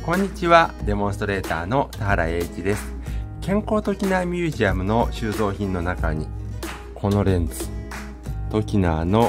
こんにちは、デモンストレーターの田原英一です。健康トキナーミュージアムの収蔵品の中に、このレンズ、トキナーの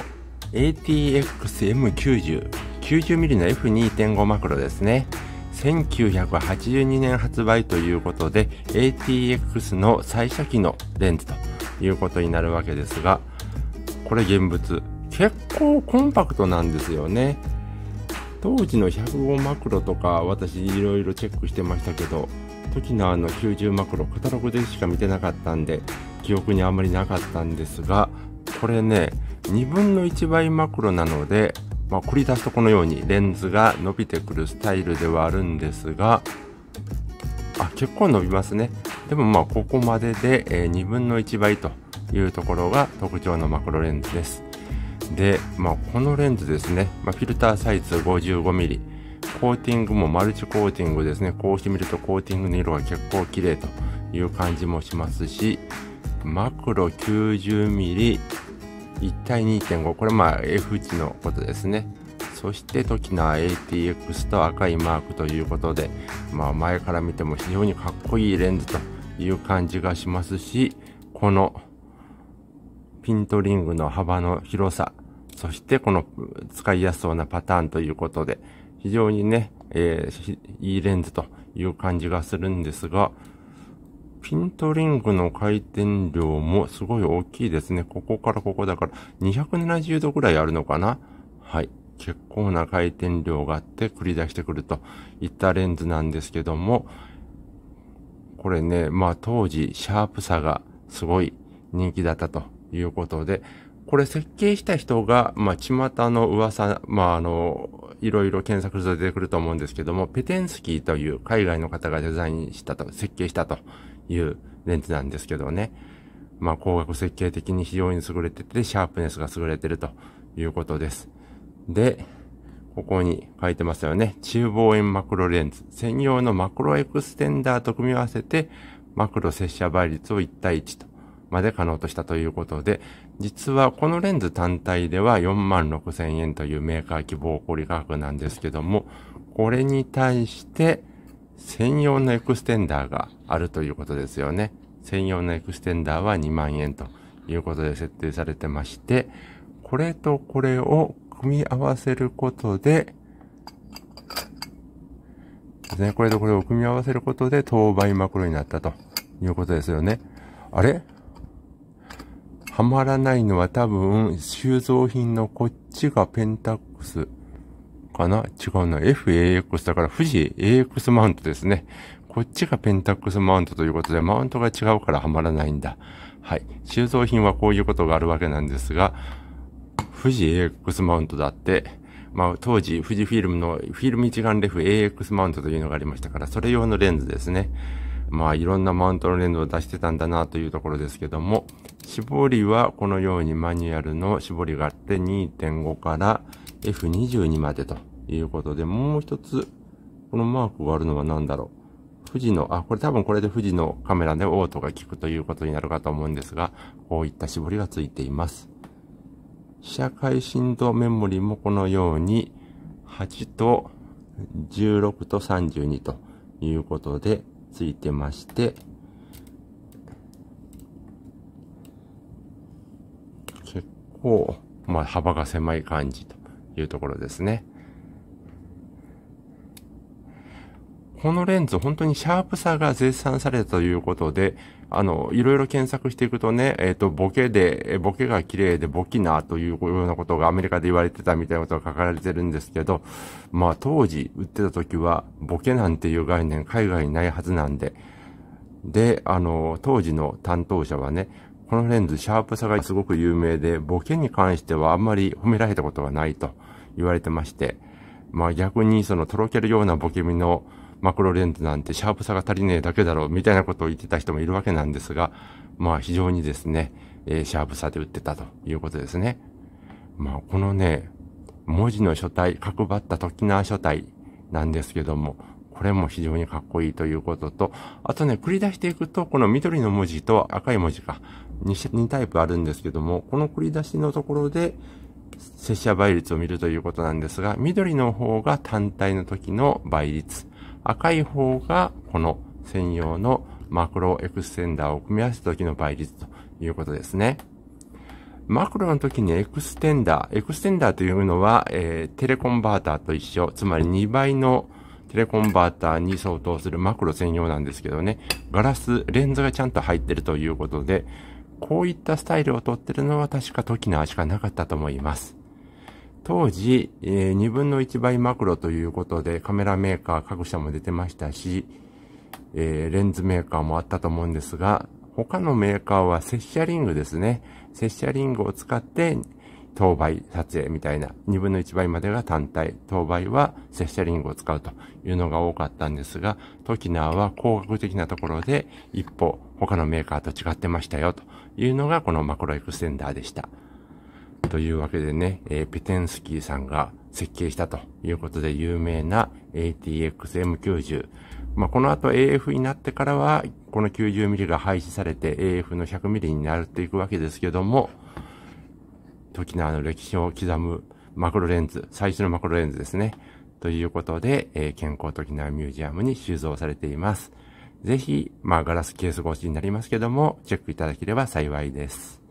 ATX-M90、90mm の F2.5 マクロですね。1982年発売ということで、ATX の最初期のレンズということになるわけですが、これ現物、結構コンパクトなんですよね。当時の105マクロとか私いろいろチェックしてましたけど、トキナーの90マクロカタログでしか見てなかったんで記憶にあんまりなかったんですが、これね2分の1倍マクロなので、繰り出すとこのようにレンズが伸びてくるスタイルではあるんですが、結構伸びますね。でもここまでで2分の1倍というところが特徴のマクロレンズです。で、このレンズですね、フィルターサイズ 55mm、コーティングもマルチコーティングですね。こうして見るとコーティングの色が結構綺麗という感じもしますし、マクロ 90mm、1対 2.5、これF 値のことですね。そしてトキナー ATX と赤いマークということで、前から見ても非常にかっこいいレンズという感じがしますし、このピントリングの幅の広さ、そしてこの使いやすそうなパターンということで、非常にね、いいレンズという感じがするんですが、ピントリングの回転量もすごい大きいですね。ここからここだから270度ぐらいあるのかな。はい。結構な回転量があって繰り出してくるといったレンズなんですけども、これね、当時シャープさがすごい人気だったということで、これ設計した人が、巷の噂、いろいろ検索すると出てくると思うんですけども、ペテンスキーという海外の方がデザインしたと、設計したというレンズなんですけどね。光学設計的に非常に優れてて、シャープネスが優れてるということです。で、ここに書いてますよね。中望遠マクロレンズ。専用のマクロエクステンダーと組み合わせて、マクロ接写倍率を1対1と。まで可能としたということで、実はこのレンズ単体では46,000円というメーカー希望小売価格なんですけども、これに対して専用のエクステンダーがあるということですよね。専用のエクステンダーは2万円ということで設定されてまして、これとこれを組み合わせることで、これとこれを組み合わせることで等倍マクロになったということですよね。あれ？はまらないのは多分、収蔵品のこっちがペンタックスかな？違うな。FAX だから富士 AX マウントですね。こっちがペンタックスマウントということで、マウントが違うからはまらないんだ。はい。収蔵品はこういうことがあるわけなんですが、富士 AX マウントだって、当時富士フィルムのフィルム一眼レフ AX マウントというのがありましたから、それ用のレンズですね。いろんなマウントのレンズを出してたんだなというところですけども、絞りはこのようにマニュアルの絞りがあって 2.5 から F22 までということで、もう一つこのマークがあるのは何だろう。富士の、これ多分これで富士のカメラでオートが効くということになるかと思うんですが、こういった絞りがついています。被写界深度メモリもこのように8と16と32ということでついてまして、結構、幅が狭い感じというところですね。このレンズ、本当にシャープさが絶賛されたということで、いろいろ検索していくとね、ボケが綺麗でボキナーというようなことがアメリカで言われてたみたいなことが書かれてるんですけど、当時売ってた時は、ボケなんていう概念海外にないはずなんで、当時の担当者はね、このレンズシャープさがすごく有名で、ボケに関してはあんまり褒められたことがないと言われてまして、逆にそのとろけるようなボケ身のマクロレンズなんてシャープさが足りねえだけだろうみたいなことを言ってた人もいるわけなんですが、非常にですね、シャープさで売ってたということですね。このね、文字の書体、角張ったトキナー書体なんですけども、これも非常にかっこいいということと、あとね、繰り出していくと、この緑の文字と赤い文字か、2タイプあるんですけども、この繰り出しのところで、接写倍率を見るということなんですが、緑の方が単体の時の倍率、 赤い方がこの専用のマクロエクステンダーを組み合わせた時の倍率ということですね。マクロの時にエクステンダーというのは、テレコンバーターと一緒、つまり2倍のテレコンバーターに相当するマクロ専用なんですけどね、レンズがちゃんと入ってるということで、こういったスタイルを撮ってるのは確かトキナーしかなかったと思います。当時、2分の1倍マクロということでカメラメーカー各社も出てましたし、レンズメーカーもあったと思うんですが、他のメーカーは接写リングですね。接写リングを使って等倍撮影みたいな、2分の1倍までが単体、等倍は接写リングを使うというのが多かったんですが、トキナーは工学的なところで一歩他のメーカーと違ってましたよというのがこのマクロエクステンダーでした。というわけでね、ペテンスキーさんが設計したということで有名な ATX-M90。この後 AF になってからは、この 90mm が廃止されて AF の 100mm になっていくわけですけども、トキナーの歴史を刻むマクロレンズ、最初のマクロレンズですね。ということで、健康トキナーミュージアムに収蔵されています。ぜひ、ガラスケース越しになりますけども、チェックいただければ幸いです。